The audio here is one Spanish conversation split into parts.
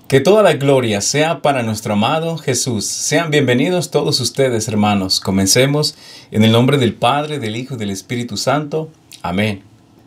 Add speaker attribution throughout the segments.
Speaker 1: Que toda la gloria sea para nuestro amado Jesús. Sean bienvenidos todos ustedes, hermanos. Comencemos en el nombre del Padre, del Hijo y del Espíritu Santo. Amén.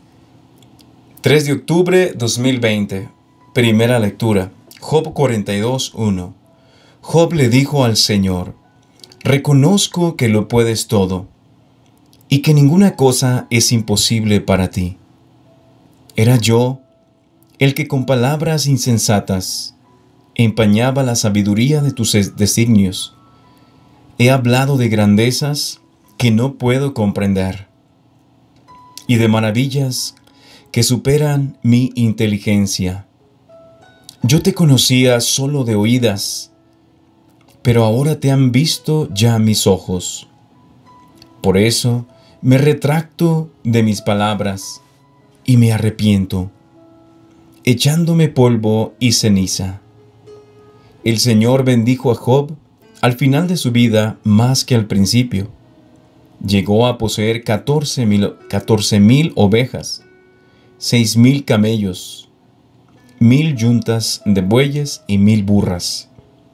Speaker 1: 3 de octubre 2020. Primera lectura. Job 42:1. Job le dijo al Señor: reconozco que lo puedes todo y que ninguna cosa es imposible para ti. Era yo el que con palabras insensatas empañaba la sabiduría de tus designios. He hablado de grandezas que no puedo comprender y de maravillas que superan mi inteligencia. Yo te conocía solo de oídas, pero ahora te han visto ya mis ojos. Por eso me retracto de mis palabras y me arrepiento, echándome polvo y ceniza. El Señor bendijo a Job al final de su vida más que al principio. Llegó a poseer 14,000 ovejas, 6,000 camellos, 1,000 yuntas de bueyes y 1,000 burras.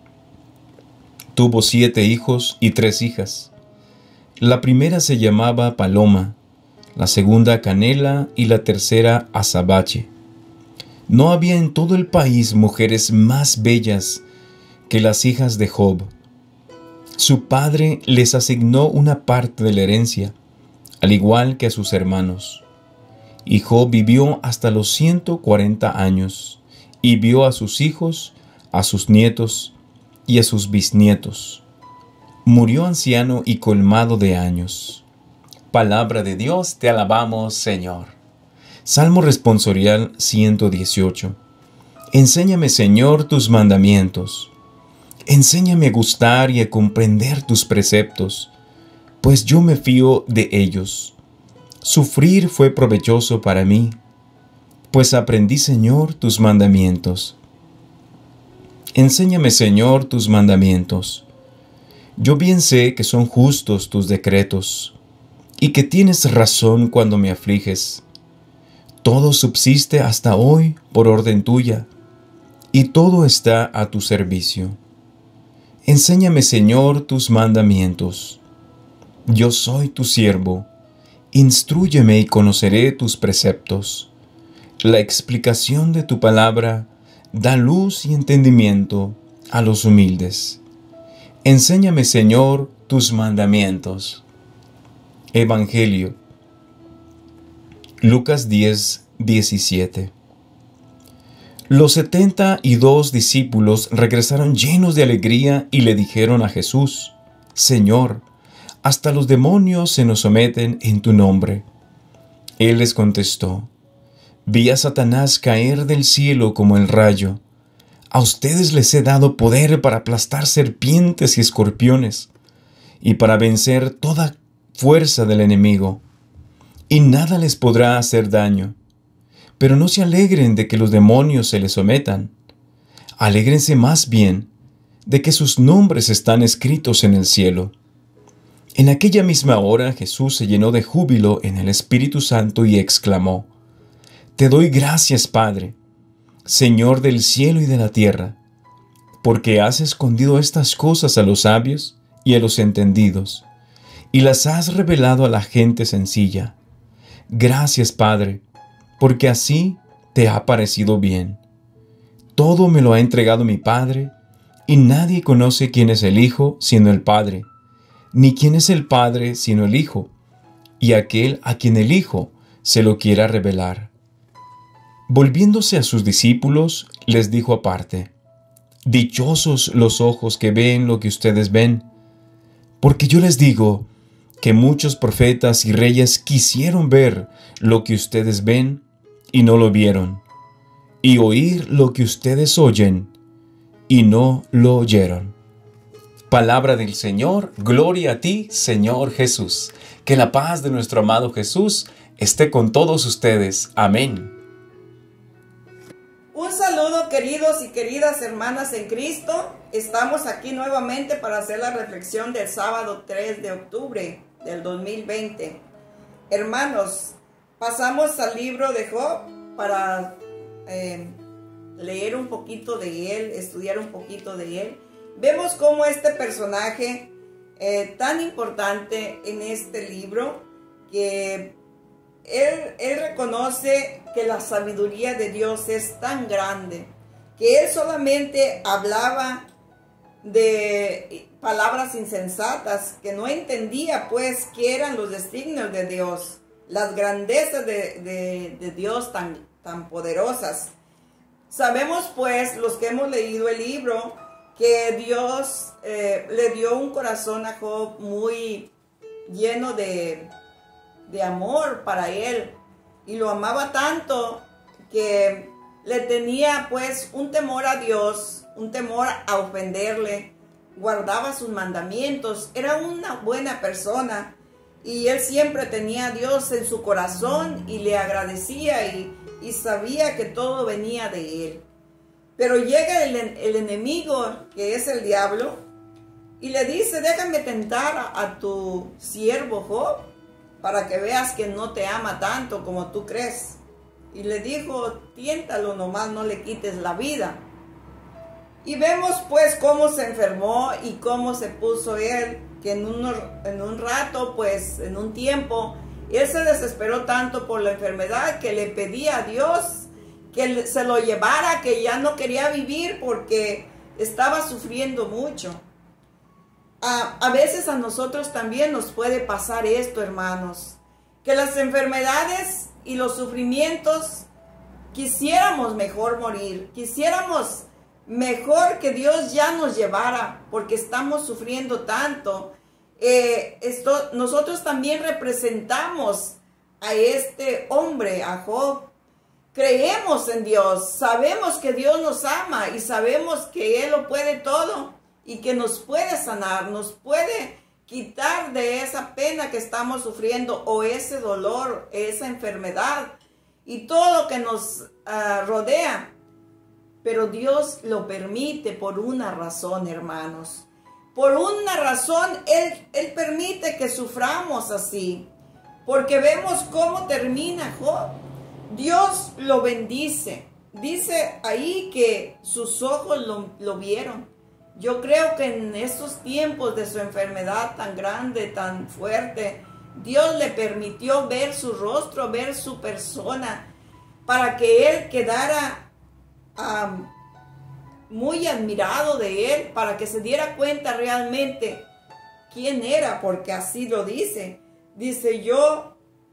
Speaker 1: Tuvo 7 hijos y 3 hijas. La primera se llamaba Paloma, la segunda Canela y la tercera Azabache. No había en todo el país mujeres más bellas que las hijas de Job. Su padre les asignó una parte de la herencia, al igual que a sus hermanos. Y Job vivió hasta los 140 años, y vio a sus hijos, a sus nietos y a sus bisnietos. Murió anciano y colmado de años. Palabra de Dios, te alabamos, Señor. Salmo responsorial 118. Enséñame, Señor, tus mandamientos. Enséñame a gustar y a comprender tus preceptos, pues yo me fío de ellos. Sufrir fue provechoso para mí, pues aprendí, Señor, tus mandamientos. Enséñame, Señor, tus mandamientos. Yo bien sé que son justos tus decretos, y que tienes razón cuando me afliges. Todo subsiste hasta hoy por orden tuya, y todo está a tu servicio. Enséñame, Señor, tus mandamientos. Yo soy tu siervo. Instrúyeme y conoceré tus preceptos. La explicación de tu palabra da luz y entendimiento a los humildes. Enséñame, Señor, tus mandamientos. Evangelio. Lucas 10:17. Los 72 discípulos regresaron llenos de alegría y le dijeron a Jesús: Señor, hasta los demonios se nos someten en tu nombre. Él les contestó: vi a Satanás caer del cielo como el rayo. A ustedes les he dado poder para aplastar serpientes y escorpiones, y para vencer toda fuerza del enemigo, y nada les podrá hacer daño. Pero no se alegren de que los demonios se les sometan. Alégrense más bien de que sus nombres están escritos en el cielo. En aquella misma hora Jesús se llenó de júbilo en el Espíritu Santo y exclamó: Te doy gracias, Padre, Señor del cielo y de la tierra, porque has escondido estas cosas a los sabios y a los entendidos, y las has revelado a la gente sencilla. Gracias, Padre, porque así te ha parecido bien. Todo me lo ha entregado mi Padre, y nadie conoce quién es el Hijo sino el Padre, ni quién es el Padre sino el Hijo, y aquel a quien el Hijo se lo quiera revelar. Volviéndose a sus discípulos, les dijo aparte: Dichosos los ojos que ven lo que ustedes ven, porque yo les digo que muchos profetas y reyes quisieron ver lo que ustedes ven y no lo vieron, y oír lo que ustedes oyen y no lo oyeron. Palabra del Señor, gloria a ti, Señor Jesús. Que la paz de nuestro amado Jesús esté con todos ustedes. Amén.
Speaker 2: Un saludo, queridos y queridas hermanas en Cristo. Estamos aquí nuevamente para hacer la reflexión del sábado 3 de octubre del 2020. Hermanos, pasamos al libro de Job para leer un poquito de él, estudiar un poquito de él, vemos cómo este personaje tan importante en este libro, que él reconoce que la sabiduría de Dios es tan grande, que él solamente hablaba de palabras insensatas, que no entendía pues qué eran los designios de Dios, las grandezas de Dios tan poderosas. Sabemos pues, los que hemos leído el libro, que Dios le dio un corazón a Job muy lleno de amor para él, y lo amaba tanto que le tenía pues un temor a Dios, un temor a ofenderle, guardaba sus mandamientos, era una buena persona, y él siempre tenía a Dios en su corazón y le agradecía y sabía que todo venía de él. Pero llega el enemigo, que es el diablo, y le dice: déjame tentar a tu siervo Job, para que veas que no te ama tanto como tú crees. Y le dijo: tiéntalo nomás, no le quites la vida. Y vemos pues cómo se enfermó y cómo se puso él, que en un rato, pues en un tiempo, él se desesperó tanto por la enfermedad que le pedía a Dios que se lo llevara, que ya no quería vivir porque estaba sufriendo mucho. A veces a nosotros también nos puede pasar esto, hermanos, que las enfermedades y los sufrimientos, quisiéramos mejor morir, quisiéramos mejor que Dios ya nos llevara, porque estamos sufriendo tanto. Nosotros también representamos a este hombre, a Job. Creemos en Dios, sabemos que Dios nos ama y sabemos que Él lo puede todo y que nos puede sanar, nos puede quitar de esa pena que estamos sufriendo, o ese dolor, esa enfermedad y todo lo que nos rodea. Pero Dios lo permite por una razón, hermanos. Por una razón Él permite que suframos así, porque vemos cómo termina Job. Dios lo bendice. Dice ahí que sus ojos lo vieron. Yo creo que en estos tiempos de su enfermedad tan grande, tan fuerte, Dios le permitió ver su rostro, ver su persona, para que él quedara muy admirado de él, para que se diera cuenta realmente quién era, porque así lo dice. Dice: yo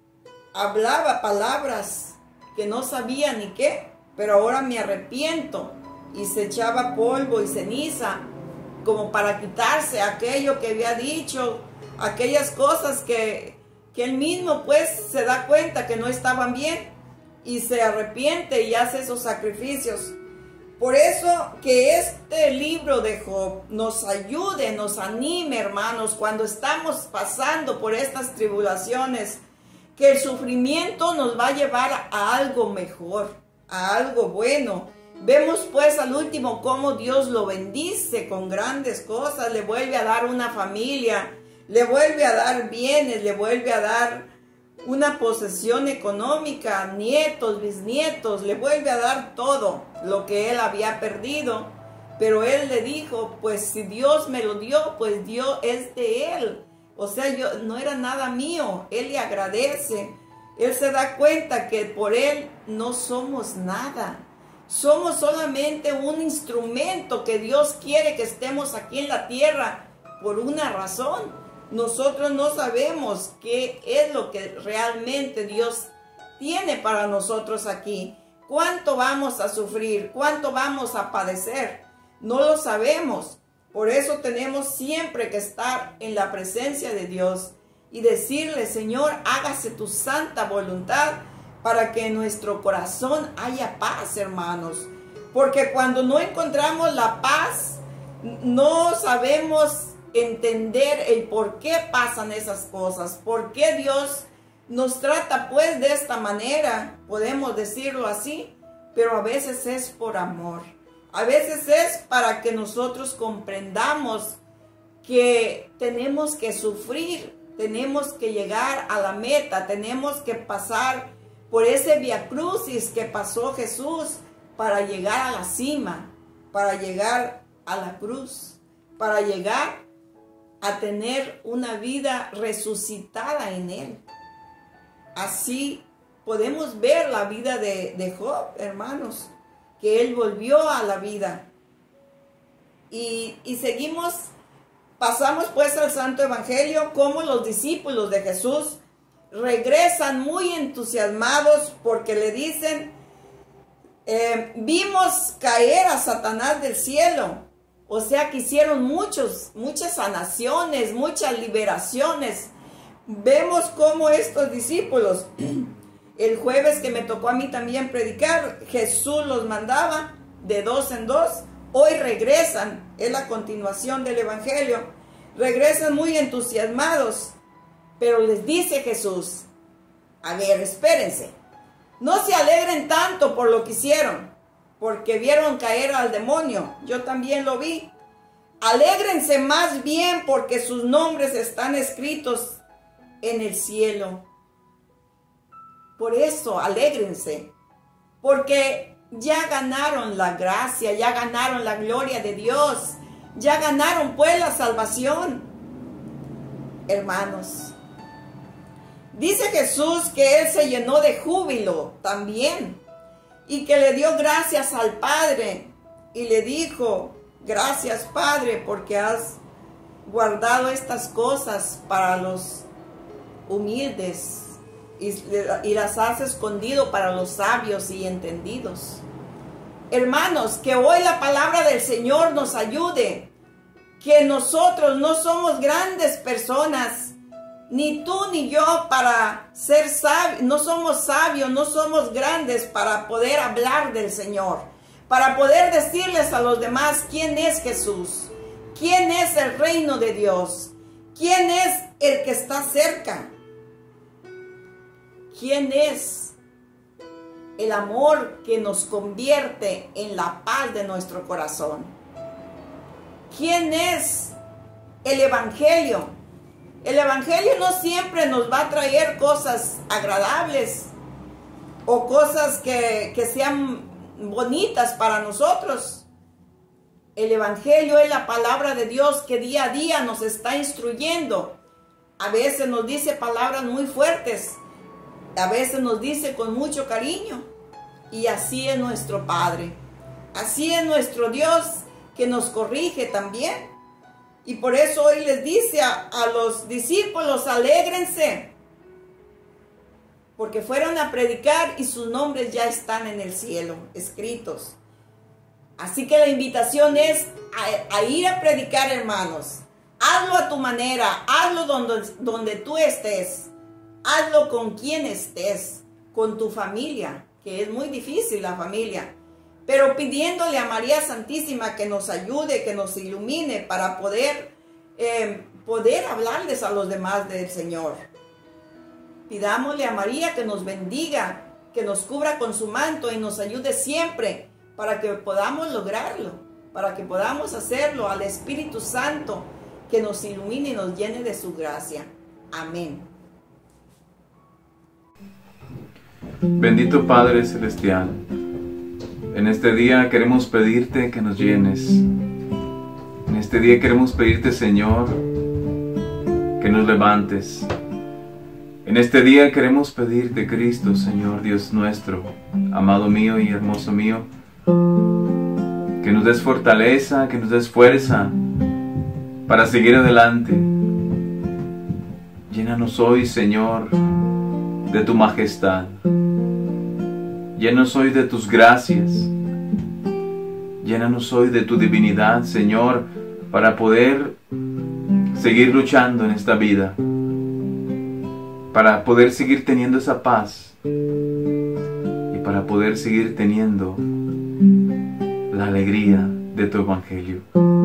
Speaker 2: hablaba palabras que no sabía ni qué, pero ahora me arrepiento. Y se echaba polvo y ceniza como para quitarse aquello que había dicho, aquellas cosas que él mismo pues se da cuenta que no estaban bien, y se arrepiente y hace esos sacrificios. Por eso que este libro de Job nos ayude, nos anime, hermanos, cuando estamos pasando por estas tribulaciones, que el sufrimiento nos va a llevar a algo mejor, a algo bueno. Vemos pues al último cómo Dios lo bendice con grandes cosas, le vuelve a dar una familia, le vuelve a dar bienes, le vuelve a dar una posesión económica, nietos, bisnietos, le vuelve a dar todo lo que él había perdido. Pero él le dijo: pues si Dios me lo dio, pues Dios es de él. O sea, yo no era nada mío. Él le agradece. Él se da cuenta que por él no somos nada. Somos solamente un instrumento que Dios quiere que estemos aquí en la tierra por una razón. Nosotros no sabemos qué es lo que realmente Dios tiene para nosotros aquí. ¿Cuánto vamos a sufrir? ¿Cuánto vamos a padecer? No lo sabemos. Por eso tenemos siempre que estar en la presencia de Dios y decirle: Señor, hágase tu santa voluntad, para que en nuestro corazón haya paz, hermanos. Porque cuando no encontramos la paz, no sabemos entender el por qué pasan esas cosas, por qué Dios nos trata pues de esta manera, podemos decirlo así, pero a veces es por amor. A veces es para que nosotros comprendamos que tenemos que sufrir, tenemos que llegar a la meta, tenemos que pasar por ese viacrucis que pasó Jesús, para llegar a la cima, para llegar a la cruz, para llegar a tener una vida resucitada en Él. Así podemos ver la vida de Job, hermanos, que él volvió a la vida. Y seguimos, pasamos pues al Santo Evangelio, como los discípulos de Jesús regresan muy entusiasmados porque le dicen, vimos caer a Satanás del cielo. O sea que hicieron muchas sanaciones, muchas liberaciones. Vemos cómo estos discípulos, el jueves que me tocó a mí también predicar, Jesús los mandaba de dos en dos. Hoy regresan, es la continuación del Evangelio, regresan muy entusiasmados, pero les dice Jesús, a ver, espérense, no se alegren tanto por lo que hicieron, porque vieron caer al demonio, yo también lo vi. Alégrense más bien porque sus nombres están escritos en el cielo. Por eso, alégrense, porque ya ganaron la gracia, ya ganaron la gloria de Dios, ya ganaron pues la salvación. Hermanos, dice Jesús que Él se llenó de júbilo también y que le dio gracias al Padre y le dijo, gracias Padre porque has guardado estas cosas para los humildes y las has escondido para los sabios y entendidos. Hermanos, que hoy la palabra del Señor nos ayude, que nosotros no somos grandes personas, ni tú ni yo para ser sabios, no somos sabios, no somos grandes para poder hablar del Señor, para poder decirles a los demás quién es Jesús, quién es el reino de Dios, quién es el que está cerca. ¿Quién es el amor que nos convierte en la paz de nuestro corazón? ¿Quién es el Evangelio? El Evangelio no siempre nos va a traer cosas agradables o cosas que sean bonitas para nosotros. El Evangelio es la palabra de Dios que día a día nos está instruyendo. A veces nos dice palabras muy fuertes. A veces nos dice con mucho cariño, y así es nuestro Padre, así es nuestro Dios que nos corrige también. Y por eso hoy les dice a los discípulos, alégrense, porque fueron a predicar y sus nombres ya están en el cielo, escritos. Así que la invitación es a ir a predicar, hermanos. Hazlo a tu manera, hazlo donde tú estés. Hazlo con quien estés, con tu familia, que es muy difícil la familia, pero pidiéndole a María Santísima que nos ayude, que nos ilumine para poder hablarles a los demás del Señor. Pidámosle a María que nos bendiga, que nos cubra con su manto y nos ayude siempre para que podamos lograrlo, para que podamos hacerlo, al Espíritu Santo que nos ilumine y nos llene de su gracia. Amén.
Speaker 1: Bendito Padre Celestial, en este día queremos pedirte que nos llenes. En este día queremos pedirte, Señor, que nos levantes. En este día queremos pedirte, Cristo, Señor Dios nuestro, amado mío y hermoso mío, que nos des fortaleza, que nos des fuerza para seguir adelante. Llénanos hoy, Señor, de tu majestad. Llénanos hoy de tus gracias. Llénanos hoy de tu divinidad, Señor, para poder seguir luchando en esta vida, para poder seguir teniendo esa paz y para poder seguir teniendo la alegría de tu Evangelio.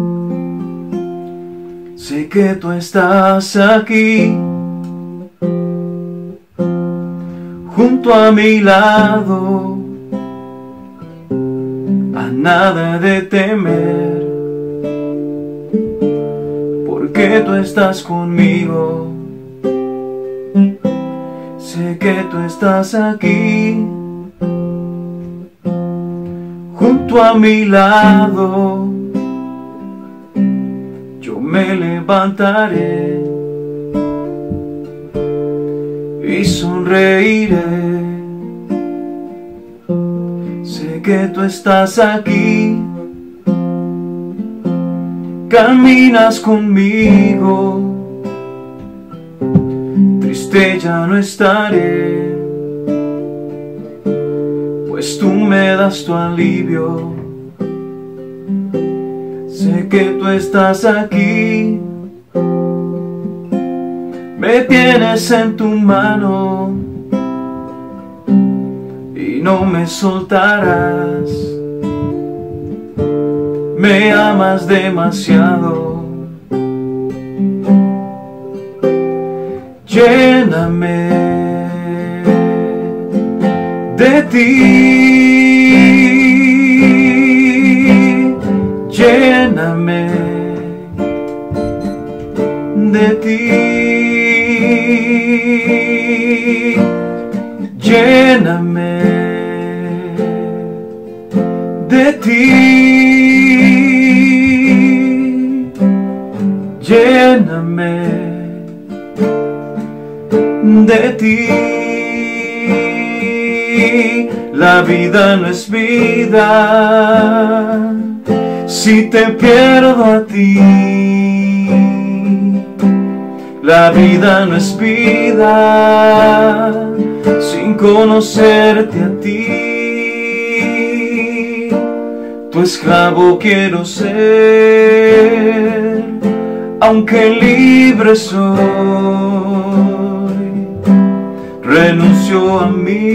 Speaker 1: Sé que tú estás aquí, junto a mi lado, a nada de temer, porque tú estás conmigo. Sé que tú estás aquí, junto a mi lado, yo me levantaré y sonreiré. Sé que tú estás aquí, caminas conmigo, triste ya no estaré, pues tú me das tu alivio. Sé que tú estás aquí, me tienes en tu mano y no me soltarás. Me amas demasiado. Lléname de ti, lléname de ti, lléname de ti, lléname de ti. La vida no es vida si te pierdo a ti. La vida no es vida sin conocerte a ti. Tu esclavo quiero ser, aunque libre soy. Renuncio a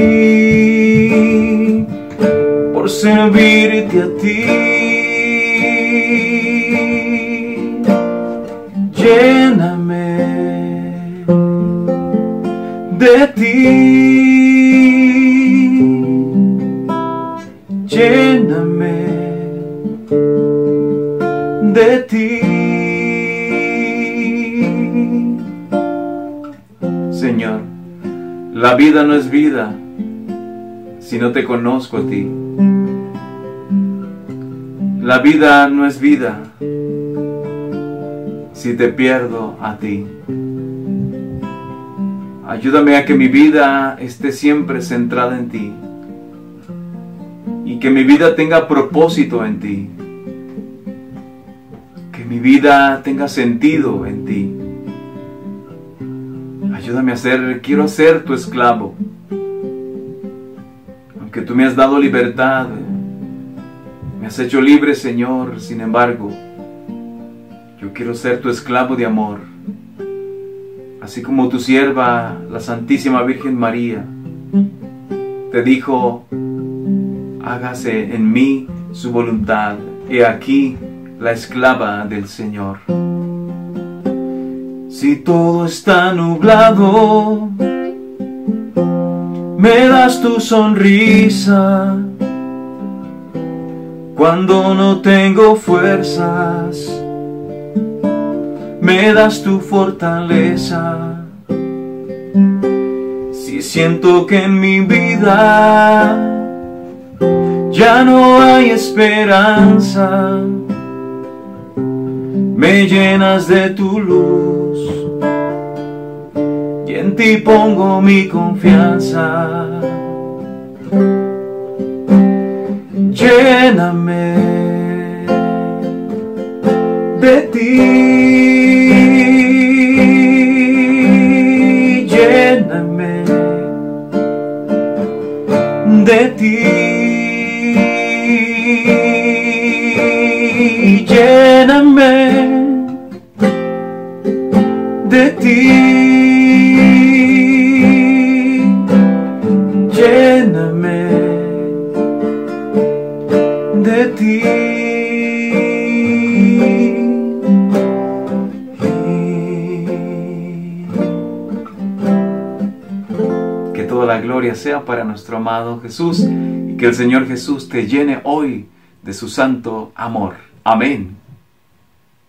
Speaker 1: mí por servirte a ti. Lléname de ti, lléname de ti. Señor, la vida no es vida si no te conozco a ti. La vida no es vida si te pierdo a ti. Ayúdame a que mi vida esté siempre centrada en ti y que mi vida tenga propósito en ti, que mi vida tenga sentido en ti. Ayúdame a quiero ser tu esclavo. Aunque tú me has dado libertad, me has hecho libre, Señor, sin embargo, yo quiero ser tu esclavo de amor. Así como tu sierva, la Santísima Virgen María, te dijo, hágase en mí su voluntad. He aquí la esclava del Señor. Si todo está nublado, me das tu sonrisa. Cuando no tengo fuerzas, me das tu fortaleza. Si siento que en mi vida ya no hay esperanza, me llenas de tu luz y en ti pongo mi confianza. Lléname de ti, lléname de ti, lléname de ti, lléname de ti. Que toda la gloria sea para nuestro amado Jesús y que el Señor Jesús te llene hoy de su santo amor. Amén.